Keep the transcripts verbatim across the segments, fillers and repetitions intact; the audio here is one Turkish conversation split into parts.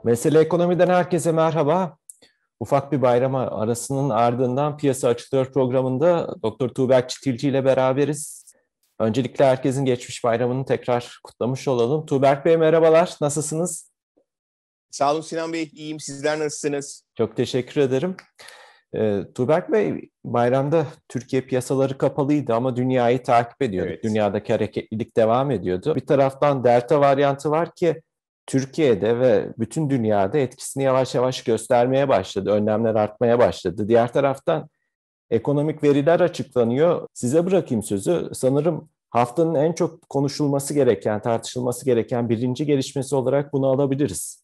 Mesele Ekonomi'den herkese merhaba. Ufak bir bayram arasının ardından Piyasa Açılıyor programında Doktor Tuğberk Çitilci ile beraberiz. Öncelikle herkesin geçmiş bayramını tekrar kutlamış olalım. Tuğberk Bey merhabalar, nasılsınız? Sağ olun Sinan Bey, iyiyim. Sizler nasılsınız? Çok teşekkür ederim. Ee, Tuğberk Bey, bayramda Türkiye piyasaları kapalıydı ama dünyayı takip ediyorduk. Evet. Dünyadaki hareketlilik devam ediyordu. Bir taraftan Delta varyantı var ki Türkiye'de ve bütün dünyada etkisini yavaş yavaş göstermeye başladı. Önlemler artmaya başladı. Diğer taraftan ekonomik veriler açıklanıyor. Size bırakayım sözü. Sanırım haftanın en çok konuşulması gereken, tartışılması gereken birinci gelişmesi olarak bunu alabiliriz.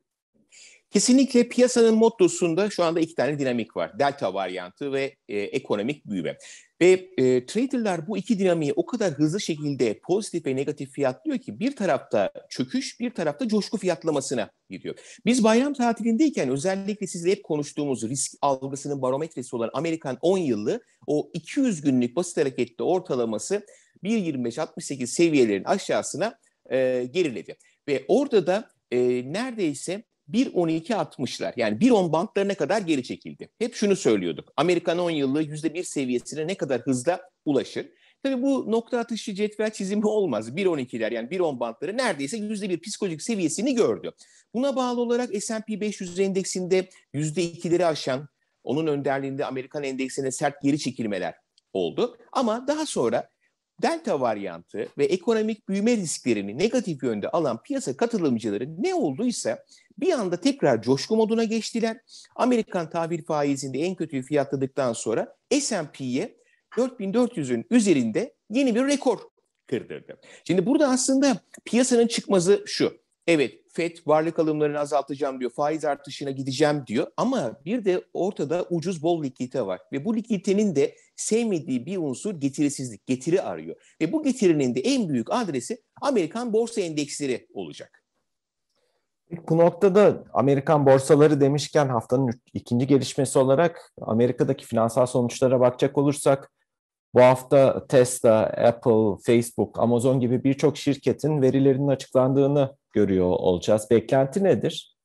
Kesinlikle piyasanın mottosunda şu anda iki tane dinamik var. Delta varyantı ve e, ekonomik büyüme. Ve e, traderlar bu iki dinamiği o kadar hızlı şekilde pozitif ve negatif fiyatlıyor ki bir tarafta çöküş, bir tarafta coşku fiyatlamasına gidiyor. Biz bayram tatilindeyken özellikle sizle hep konuştuğumuz risk algısının barometresi olan Amerikan on yıllı o iki yüz günlük basit hareketli ortalaması bir virgül yirmi beş altmış sekiz seviyelerin aşağısına e, geriledi. Ve orada da e, neredeyse bir virgül on iki altmışlar yani bir virgül on bantlarına kadar geri çekildi. Hep şunu söylüyorduk. Amerikan on yıllığı yüzde bir seviyesine ne kadar hızla ulaşır? Tabii bu nokta atışı cetvel çizimi olmaz. bir virgül on ikiler yani bir virgül on bantları neredeyse yüzde bir psikolojik seviyesini gördü. Buna bağlı olarak S and P beş yüz endeksinde yüzde ikileri aşan, onun önderliğinde Amerikan endeksine sert geri çekilmeler oldu. Ama daha sonra Delta varyantı ve ekonomik büyüme risklerini negatif yönde alan piyasa katılımcıları ne olduysa bir anda tekrar coşku moduna geçtiler. Amerikan tahvil faizinde en kötüyü fiyatladıktan sonra S and P'ye dört bin dört yüzün üzerinde yeni bir rekor kırdırdı. Şimdi burada aslında piyasanın çıkmazı şu. Evet, Fed varlık alımlarını azaltacağım diyor, faiz artışına gideceğim diyor ama bir de ortada ucuz bol likidite var ve bu likiditenin de sevmediği bir unsur getirisizlik, getiri arıyor. Ve bu getirinin de en büyük adresi Amerikan borsa endeksleri olacak. Bu noktada Amerikan borsaları demişken haftanın ikinci gelişmesi olarak Amerika'daki finansal sonuçlara bakacak olursak bu hafta Tesla, Apple, Facebook, Amazon gibi birçok şirketin verilerinin açıklandığını görüyor olacağız. Beklenti nedir?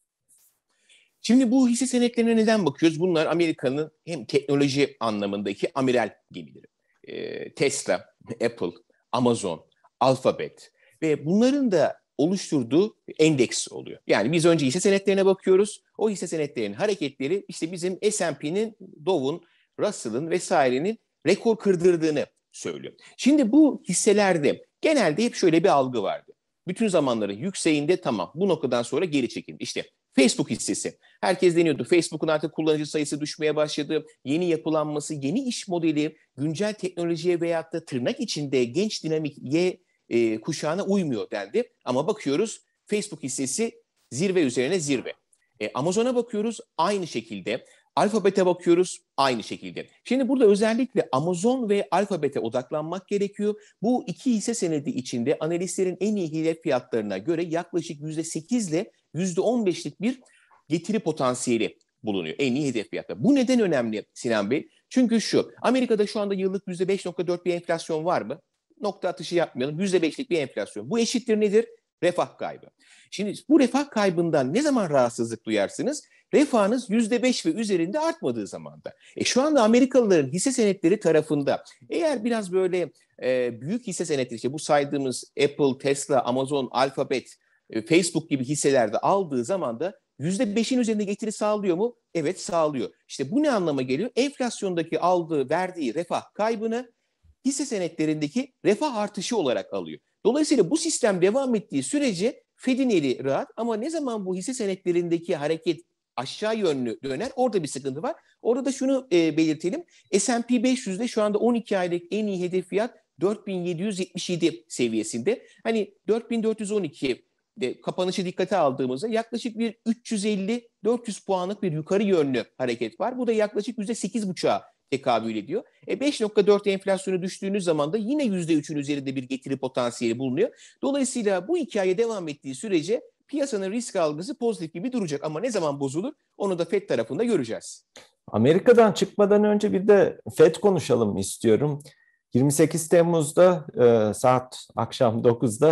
Şimdi bu hisse senetlerine neden bakıyoruz? Bunlar Amerika'nın hem teknoloji anlamındaki amiral gemileri. Ee, Tesla, Apple, Amazon, Alphabet ve bunların da oluşturduğu endeks oluyor. Yani biz önce hisse senetlerine bakıyoruz. O hisse senetlerinin hareketleri işte bizim S and P'nin, Dow'un, Russell'ın vesairenin rekor kırdırdığını söylüyor. Şimdi bu hisselerde genelde hep şöyle bir algı vardı. Bütün zamanların yükseğinde tamam bu noktadan sonra geri çekildi. İşte Facebook hissesi. Herkes deniyordu. Facebook'un artık kullanıcı sayısı düşmeye başladı. Yeni yapılanması, yeni iş modeli, güncel teknolojiye veyahut da tırnak içinde genç dinamik Y e, kuşağına uymuyor dendi. Ama bakıyoruz Facebook hissesi zirve üzerine zirve. E, Amazon'a bakıyoruz aynı şekilde. Alphabet'e bakıyoruz aynı şekilde. Şimdi burada özellikle Amazon ve Alphabet'e odaklanmak gerekiyor. Bu iki hisse senedi içinde analistlerin en iyi hedef fiyatlarına göre yaklaşık yüzde sekiz ile yüzde on beşlik bir getiri potansiyeli bulunuyor. En iyi hedef fiyatlar. Bu neden önemli Sinan Bey? Çünkü şu, Amerika'da şu anda yıllık yüzde beş virgül dört bir enflasyon var mı? Nokta atışı yapmayalım. yüzde beşlik bir enflasyon. Bu eşittir nedir? Refah kaybı. Şimdi bu refah kaybından ne zaman rahatsızlık duyarsınız? Refahınız yüzde beş ve üzerinde artmadığı zamanda. E şu anda Amerikalıların hisse senetleri tarafında eğer biraz böyle e, büyük hisse senetleri, işte bu saydığımız Apple, Tesla, Amazon, Alphabet, e, Facebook gibi hisselerde aldığı zaman da yüzde beşin üzerinde getiri sağlıyor mu? Evet, sağlıyor. İşte bu ne anlama geliyor? Enflasyondaki aldığı, verdiği refah kaybını hisse senetlerindeki refah artışı olarak alıyor. Dolayısıyla bu sistem devam ettiği sürece Fed'in eli rahat ama ne zaman bu hisse senetlerindeki hareket aşağı yönlü döner, orada bir sıkıntı var. Orada da şunu e, belirtelim. S and P beş yüzde şu anda on iki aylık en iyi hedef fiyat dört bin yedi yüz yetmiş yedi seviyesinde. Hani dört bin dört yüz on iki de kapanışı dikkate aldığımızda yaklaşık bir üç yüz elli dört yüz puanlık bir yukarı yönlü hareket var. Bu da yaklaşık yüzde sekiz buçuğa tekabül ediyor. E beş virgül dört enflasyonu düştüğünüz zaman da yine yüzde üçün üzerinde bir getiri potansiyeli bulunuyor. Dolayısıyla bu hikaye devam ettiği sürece piyasanın risk algısı pozitif gibi duracak. Ama ne zaman bozulur onu da Fed tarafında göreceğiz. Amerika'dan çıkmadan önce bir de Fed konuşalım istiyorum. yirmi sekiz Temmuz'da e, saat akşam dokuzda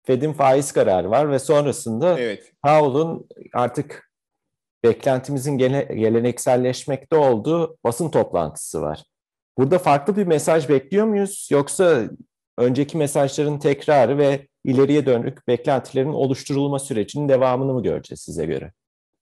Fed'in faiz kararı var ve sonrasında Evet. Powell'ın artık beklentimizin gele, gelenekselleşmekte olduğu basın toplantısı var. Burada farklı bir mesaj bekliyor muyuz? Yoksa önceki mesajların tekrarı ve ileriye dönük beklentilerin oluşturulma sürecinin devamını mı göreceğiz size göre?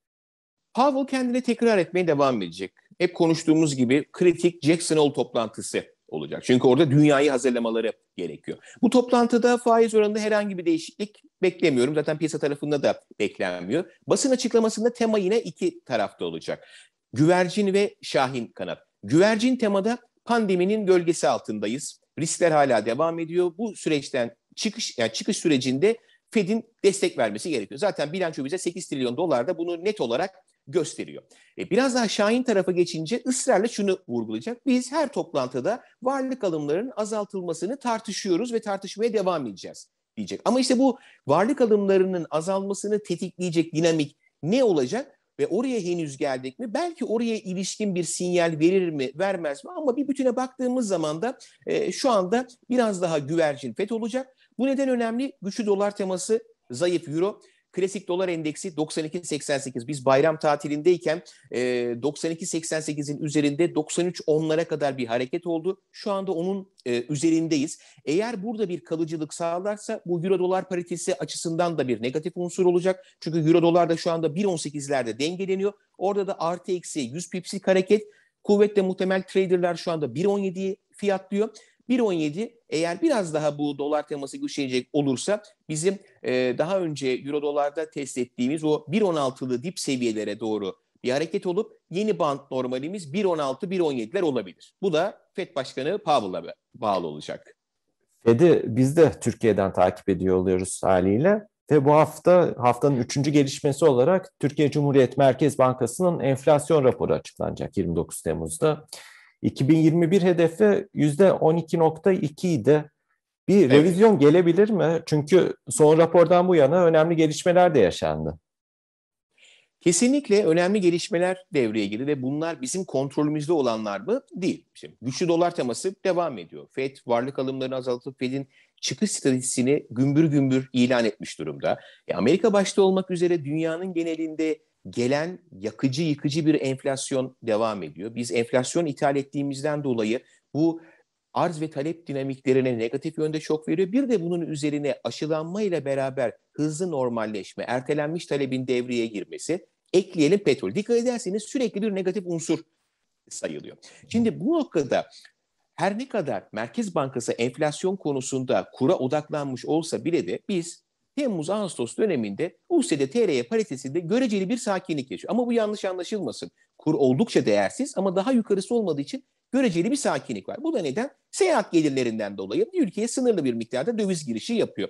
Powell kendini tekrar etmeye devam edecek. Hep konuştuğumuz gibi kritik Jackson Hole toplantısı olacak. Çünkü orada dünyayı hazırlamaları gerekiyor. Bu toplantıda faiz oranında herhangi bir değişiklik beklemiyorum. Zaten piyasa tarafında da beklenmiyor. Basın açıklamasında tema yine iki tarafta olacak. Güvercin ve Şahin kanat. Güvercin temada pandeminin gölgesi altındayız. Riskler hala devam ediyor. Bu süreçten çıkış yani çıkış sürecinde Fed'in destek vermesi gerekiyor. Zaten bilanço bize sekiz trilyon dolar da bunu net olarak gösteriyor. E, biraz daha Şahin tarafa geçince ısrarla şunu vurgulayacak. Biz her toplantıda varlık alımlarının azaltılmasını tartışıyoruz ve tartışmaya devam edeceğiz diyecek. Ama işte bu varlık alımlarının azalmasını tetikleyecek dinamik ne olacak? Ve oraya henüz geldik mi? Belki oraya ilişkin bir sinyal verir mi, vermez mi? Ama bir bütüne baktığımız zaman da e, şu anda biraz daha güvercin F E D olacak. Bu neden önemli? Güçlü dolar teması, zayıf euro. Klasik dolar endeksi doksan iki seksen sekiz. Biz bayram tatilindeyken e, doksan iki seksen sekizin üzerinde doksan üç onlara kadar bir hareket oldu. Şu anda onun e, üzerindeyiz. Eğer burada bir kalıcılık sağlarsa bu euro dolar paritesi açısından da bir negatif unsur olacak. Çünkü euro dolar da şu anda bir on sekizlerde dengeleniyor. Orada da artı eksi yüz pipslik hareket. Kuvvetle muhtemel traderlar şu anda bir on yediyi fiyatlıyor. bir on yedi eğer biraz daha bu dolar teması güçlenecek olursa bizim e, daha önce euro dolarda test ettiğimiz o bir on altılı dip seviyelere doğru bir hareket olup yeni band normalimiz bir on altı bir on yediler olabilir. Bu da Fed Başkanı Powell'a bağlı olacak. Fed'i biz de Türkiye'den takip ediyor oluyoruz haliyle. Ve bu hafta haftanın üçüncü gelişmesi olarak Türkiye Cumhuriyet Merkez Bankası'nın enflasyon raporu açıklanacak yirmi dokuz Temmuz'da. iki bin yirmi bir hedefi yüzde on iki nokta iki idi. Bir Evet. revizyon gelebilir mi? Çünkü son rapordan bu yana önemli gelişmeler de yaşandı. Kesinlikle önemli gelişmeler devreye girdi ve bunlar bizim kontrolümüzde olanlar mı? Değil. Şimdi güçlü dolar teması devam ediyor. Fed varlık alımlarını azaltıp Fed'in çıkış stratejisini gümbür gümbür ilan etmiş durumda. E, Amerika başta olmak üzere dünyanın genelinde gelen yakıcı yıkıcı bir enflasyon devam ediyor. Biz enflasyon ithal ettiğimizden dolayı bu arz ve talep dinamiklerine negatif yönde şok veriyor. Bir de bunun üzerine aşılanma ile beraber hızlı normalleşme, ertelenmiş talebin devreye girmesi, ekleyelim petrol. Dikkat ederseniz sürekli bir negatif unsur sayılıyor. Şimdi bu noktada her ne kadar Merkez Bankası enflasyon konusunda kura odaklanmış olsa bile de biz Temmuz-Ağustos döneminde U S D T L paritesinde göreceli bir sakinlik yaşıyor. Ama bu yanlış anlaşılmasın. Kur oldukça değersiz ama daha yukarısı olmadığı için göreceli bir sakinlik var. Bu da neden? Seyahat gelirlerinden dolayı ülkeye sınırlı bir miktarda döviz girişi yapıyor.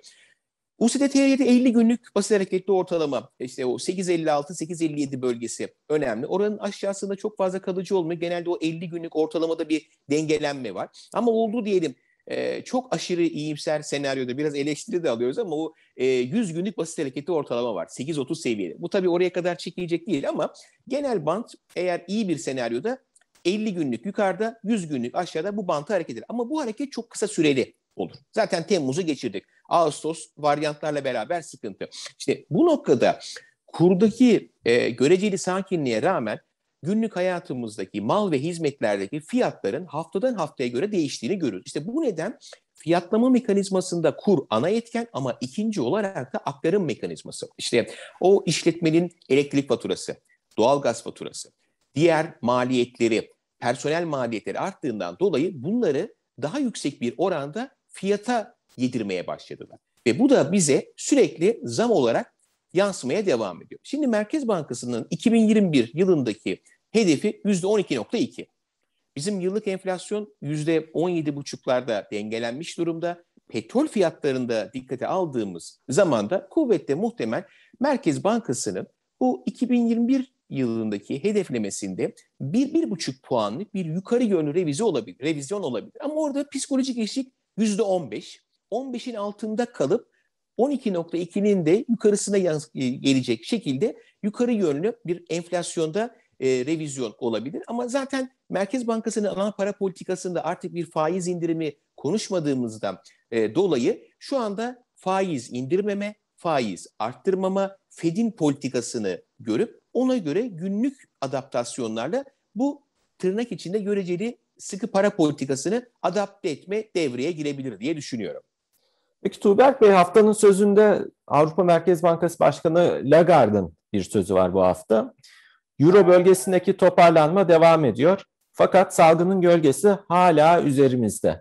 U S D T L'de elli günlük basit hareketli ortalama işte o sekiz elli altı sekiz elli yedi bölgesi önemli. Oranın aşağısında çok fazla kalıcı olmuyor. Genelde o elli günlük ortalamada bir dengelenme var. Ama oldu diyelim e, çok aşırı iyimser senaryoda biraz eleştiri de alıyoruz ama o e, yüz günlük basit hareketli ortalama var. sekiz otuz seviyede. Bu tabii oraya kadar çekilecek değil ama genel bant eğer iyi bir senaryoda elli günlük yukarıda yüz günlük aşağıda bu bantı hareket eder. Ama bu hareket çok kısa süreli olur. Zaten Temmuz'u geçirdik. Ağustos varyantlarla beraber sıkıntı. İşte bu noktada kurdaki e, göreceli sakinliğe rağmen günlük hayatımızdaki mal ve hizmetlerdeki fiyatların haftadan haftaya göre değiştiğini görürüz. İşte bu neden fiyatlama mekanizmasında kur ana etken ama ikinci olarak da aktarım mekanizması. İşte o işletmenin elektrik faturası, doğalgaz faturası, diğer maliyetleri, personel maliyetleri arttığından dolayı bunları daha yüksek bir oranda fiyata yedirmeye başladılar. Ve bu da bize sürekli zam olarak yansımaya devam ediyor. Şimdi Merkez Bankası'nın iki bin yirmi bir yılındaki hedefi yüzde on iki nokta iki. Bizim yıllık enflasyon yüzde on yedi buçuklarda dengelenmiş durumda. Petrol fiyatlarında dikkate aldığımız zamanda kuvvetle muhtemel Merkez Bankası'nın bu iki bin yirmi bir yılındaki hedeflemesinde bir, bir buçuk puanlık bir yukarı yönlü revize olabilir, revizyon olabilir. Ama orada psikolojik eşik yüzde on beş. on beşin altında kalıp on iki nokta ikinin de yukarısına gelecek şekilde yukarı yönlü bir enflasyonda e, revizyon olabilir. Ama zaten Merkez Bankası'nın ana para politikasında artık bir faiz indirimi konuşmadığımızdan e, dolayı şu anda faiz indirmeme, faiz arttırmama, Fed'in politikasını görüp ona göre günlük adaptasyonlarla bu tırnak içinde göreceli sıkı para politikasını adapte etme devreye girebilir diye düşünüyorum. Peki Tuğberk Bey, haftanın sözünde Avrupa Merkez Bankası Başkanı Lagarde'ın bir sözü var bu hafta. Euro bölgesindeki toparlanma devam ediyor. Fakat salgının gölgesi hala üzerimizde.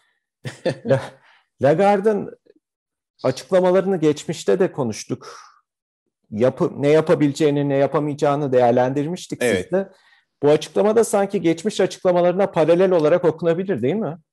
Lagarde'ın açıklamalarını geçmişte de konuştuk. Yapı, ne yapabileceğini, ne yapamayacağını değerlendirmiştik evet. sizle. Bu açıklamada sanki geçmiş açıklamalarına paralel olarak okunabilir, değil mi?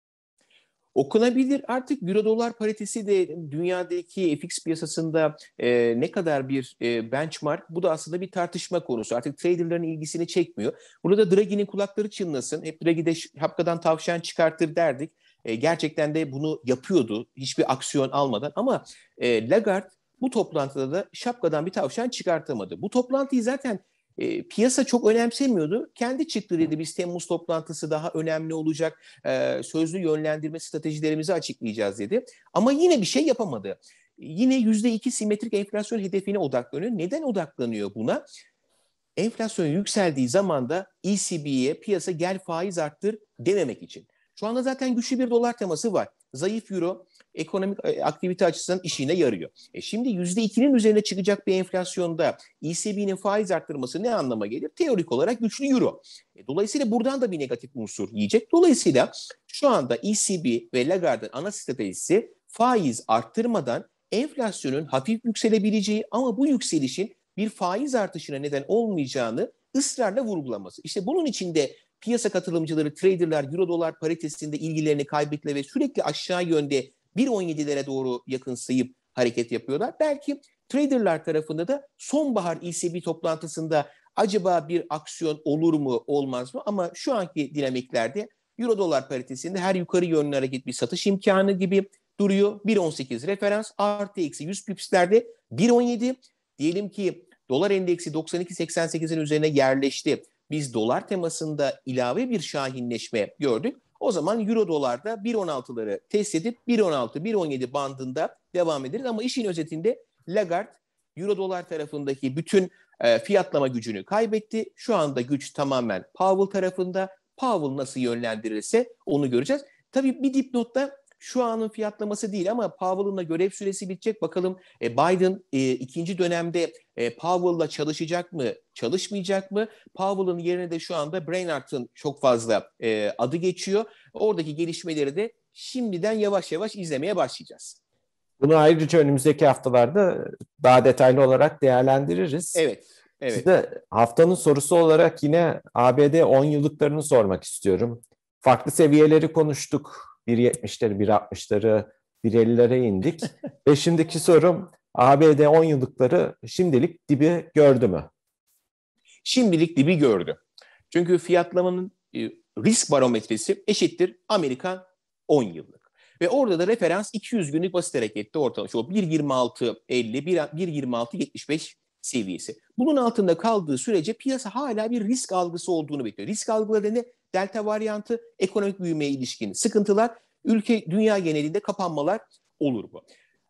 Okunabilir. Artık euro dolar paritesi de dünyadaki F X piyasasında e, ne kadar bir e, benchmark, bu da aslında bir tartışma konusu. Artık traderların ilgisini çekmiyor. Burada Draghi'nin kulakları çınlasın. Hep Draghi de şapkadan tavşan çıkartır derdik. E, gerçekten de bunu yapıyordu. Hiçbir aksiyon almadan. Ama e, Lagarde bu toplantıda da şapkadan bir tavşan çıkartamadı. Bu toplantıyı zaten E, piyasa çok önemsemiyordu. Kendi çıktı dedi, biz Temmuz toplantısı daha önemli olacak. E, sözlü yönlendirme stratejilerimizi açıklayacağız dedi. Ama yine bir şey yapamadı. Yine yüzde iki simetrik enflasyon hedefine odaklanıyor. Neden odaklanıyor buna? Enflasyon yükseldiği zaman da E C B'ye piyasa gel faiz arttır dememek için. Şu anda zaten güçlü bir dolar teması var. Zayıf euro ekonomik aktivite açısından işine yarıyor. E şimdi yüzde ikinin üzerine çıkacak bir enflasyonda E C B'nin faiz arttırması ne anlama gelir? Teorik olarak güçlü euro. E dolayısıyla buradan da bir negatif unsur yiyecek. Dolayısıyla şu anda E C B ve Lagarde'ın ana stratejisi faiz arttırmadan enflasyonun hafif yükselebileceği ama bu yükselişin bir faiz artışına neden olmayacağını ısrarla vurgulaması. İşte bunun için de piyasa katılımcıları, traderlar euro dolar paritesinde ilgilerini kaybettiler ve sürekli aşağı yönde bir on yedilere doğru yakınsayıp hareket yapıyorlar. Belki traderlar tarafında da sonbahar E C B toplantısında acaba bir aksiyon olur mu olmaz mı? Ama şu anki dinamiklerde euro dolar paritesinde her yukarı yönlü hareket bir satış imkanı gibi duruyor. bir on sekiz referans, artı eksi yüz pipslerde bir on yedi. Diyelim ki dolar endeksi doksan iki seksen sekizin üzerine yerleşti. Biz dolar temasında ilave bir şahinleşme gördük. O zaman euro dolarda bir on altıları test edip bir on altı bir on yedi bandında devam ederiz. Ama işin özetinde Lagarde euro dolar tarafındaki bütün e, fiyatlama gücünü kaybetti. Şu anda güç tamamen Powell tarafında. Powell nasıl yönlendirirse onu göreceğiz. Tabii bir dipnotta şu anın fiyatlaması değil ama Powell'ın da görev süresi bitecek. Bakalım e, Biden e, ikinci dönemde e, Powell'la çalışacak mı, çalışmayacak mı? Powell'ın yerine de şu anda Brainard'ın çok fazla e, adı geçiyor. Oradaki gelişmeleri de şimdiden yavaş yavaş izlemeye başlayacağız. Bunu ayrıca önümüzdeki haftalarda daha detaylı olarak değerlendiririz. Evet. Evet. Size haftanın sorusu olarak yine A B D on yıllıklarını sormak istiyorum. Farklı seviyeleri konuştuk. bir yetmişleri, bir altmışları, bir ellilere indik. Ve şimdiki sorum, A B D on yıllıkları şimdilik dibi gördü mü? Şimdilik dibi gördü. Çünkü fiyatlamanın e, risk barometresi eşittir Amerikan on yıllık. Ve orada da referans iki yüz günlük basit harekette ortalama. O bir yirmi altı elli, bir yirmi altı yetmiş beş seviyesi. Bunun altında kaldığı sürece piyasa hala bir risk algısı olduğunu bekliyor. Risk algıları ne? Delta varyantı, ekonomik büyümeye ilişkin sıkıntılar, ülke, dünya genelinde kapanmalar olur mu?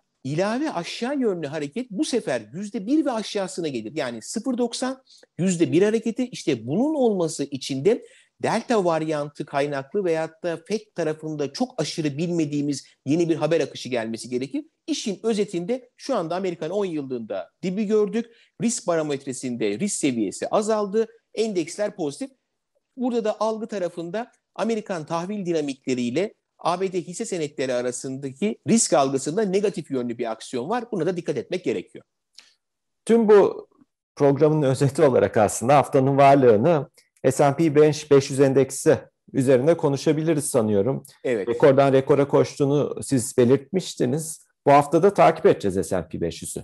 İlave aşağı yönlü hareket bu sefer yüzde bir ve aşağısına gelir. Yani sıfır virgül doksan yüzde bir hareketi, işte bunun olması için de delta varyantı kaynaklı veyahut da F E D tarafında çok aşırı bilmediğimiz yeni bir haber akışı gelmesi gerekir. İşin özetinde şu anda Amerikan on yıllığında dibi gördük. Risk barometresinde risk seviyesi azaldı. Endeksler pozitif. Burada da algı tarafında Amerikan tahvil dinamikleriyle A B D hisse senetleri arasındaki risk algısında negatif yönlü bir aksiyon var. Buna da dikkat etmek gerekiyor. Tüm bu programın özeti olarak aslında haftanın varlığını S and P beş yüz endeksi üzerinde konuşabiliriz sanıyorum. Evet. Rekordan rekora koştuğunu siz belirtmiştiniz. Bu hafta da takip edeceğiz S and P beş yüzü.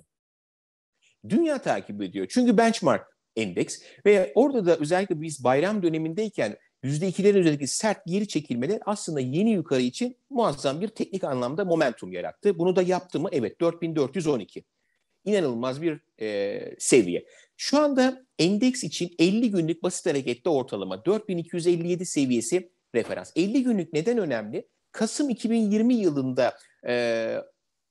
Dünya takip ediyor. Çünkü benchmark endeks ve orada da özellikle biz bayram dönemindeyken yüzde ikilerin üzerindeki sert geri çekilmeler aslında yeni yukarı için muazzam bir teknik anlamda momentum yarattı. Bunu da yaptı mı? Evet, dört bin dört yüz on iki. İnanılmaz bir e, seviye. Şu anda endeks için elli günlük basit harekette ortalama dört bin iki yüz elli yedi seviyesi referans. elli günlük neden önemli? Kasım iki bin yirmi yılında e,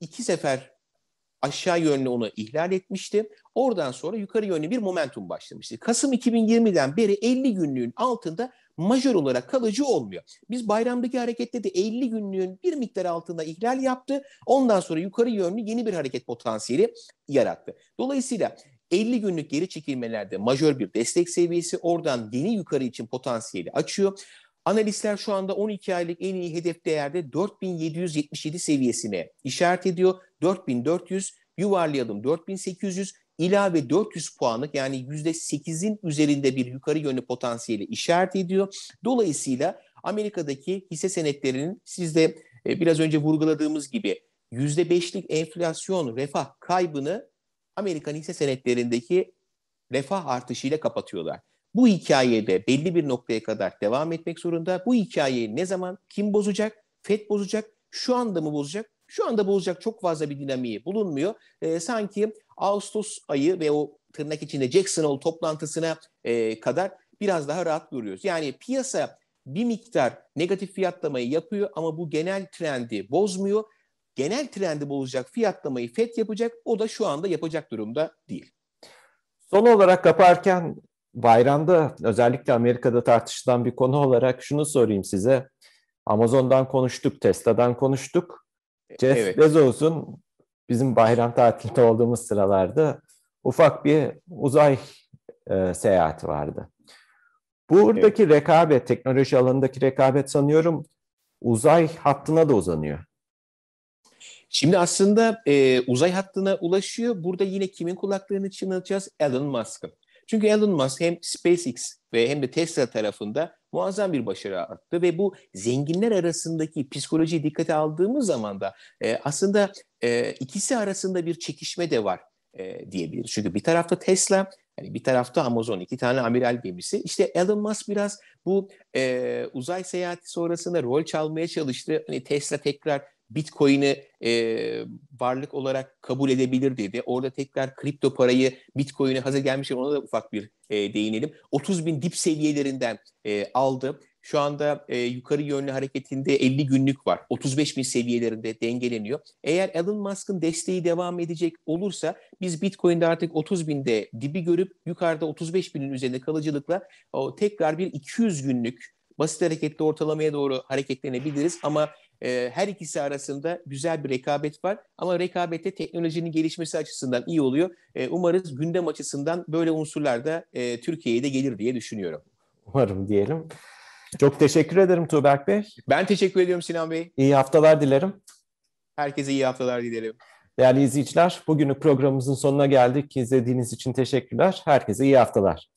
iki sefer aşağı yönlü onu ihlal etmişti. Oradan sonra yukarı yönlü bir momentum başlamıştı. Kasım iki bin yirmiden beri elli günlüğün altında majör olarak kalıcı olmuyor. Biz bayramdaki harekette de elli günlüğün bir miktar altında ihlal yaptı. Ondan sonra yukarı yönlü yeni bir hareket potansiyeli yarattı. Dolayısıyla elli günlük geri çekilmelerde majör bir destek seviyesi, oradan yeni yukarı için potansiyeli açıyor. Analistler şu anda on iki aylık en iyi hedef değerde dört bin yedi yüz yetmiş yedi seviyesine işaret ediyor. dört bin dört yüz, yuvarlayalım dört bin sekiz yüz, ilave dört yüz puanlık, yani yüzde sekizin üzerinde bir yukarı yönlü potansiyeli işaret ediyor. Dolayısıyla Amerika'daki hisse senetlerinin, siz de biraz önce vurguladığımız gibi yüzde beşlik enflasyon refah kaybını Amerikan hisse senetlerindeki refah artışıyla kapatıyorlar. Bu hikayede belli bir noktaya kadar devam etmek zorunda. Bu hikayeyi ne zaman, kim bozacak? Fed bozacak. Şu anda mı bozacak? Şu anda bozacak çok fazla bir dinamiği bulunmuyor. E, sanki Ağustos ayı ve o tırnak içinde Jackson Hole toplantısına e, kadar biraz daha rahat görüyoruz. Yani piyasa bir miktar negatif fiyatlamayı yapıyor ama bu genel trendi bozmuyor. Genel trendi bozacak fiyatlamayı Fed yapacak. O da şu anda yapacak durumda değil. Son olarak kaparken, bayramda özellikle Amerika'da tartışılan bir konu olarak şunu sorayım size. Amazon'dan konuştuk, Tesla'dan konuştuk. Jeff Evet. Bezos'un bizim bayram tatilinde olduğumuz sıralarda ufak bir uzay e, seyahati vardı. Buradaki evet. rekabet, teknoloji alanındaki rekabet sanıyorum uzay hattına da uzanıyor. Şimdi aslında e, uzay hattına ulaşıyor. Burada yine kimin kulaklarını çınlatacağız? Elon Musk'ın. Çünkü Elon Musk hem SpaceX ve hem de Tesla tarafında muazzam bir başarı arttı ve bu zenginler arasındaki psikolojiyi dikkate aldığımız zaman da e, aslında e, ikisi arasında bir çekişme de var e, diyebiliriz. Çünkü bir tarafta Tesla, yani bir tarafta Amazon, iki tane amiral gemisi. İşte Elon Musk biraz bu e, uzay seyahati sonrasında rol çalmaya çalıştı. Hani Tesla tekrar Bitcoin'i e, varlık olarak kabul edebilir dedi. Orada tekrar kripto parayı, Bitcoin'i hazır gelmişken ona da ufak bir e, değinelim. otuz bin dip seviyelerinden e, aldı. Şu anda e, yukarı yönlü hareketinde elli günlük var. otuz beş bin seviyelerinde dengeleniyor. Eğer Elon Musk'ın desteği devam edecek olursa biz Bitcoin'de artık otuz binde dibi görüp yukarıda otuz beş binin üzerinde kalıcılıkla o tekrar bir iki yüz günlük basit hareketli ortalamaya doğru hareketlenebiliriz ama e, her ikisi arasında güzel bir rekabet var ama rekabette teknolojinin gelişmesi açısından iyi oluyor. E, umarız gündem açısından böyle unsurlar da e, Türkiye'ye de gelir diye düşünüyorum. Umarım diyelim. Çok teşekkür ederim Tuğberk Bey. Ben teşekkür ediyorum Sinan Bey. İyi haftalar dilerim. Herkese iyi haftalar dilerim. Değerli izleyiciler, bugünlük programımızın sonuna geldik. İzlediğiniz için teşekkürler. Herkese iyi haftalar.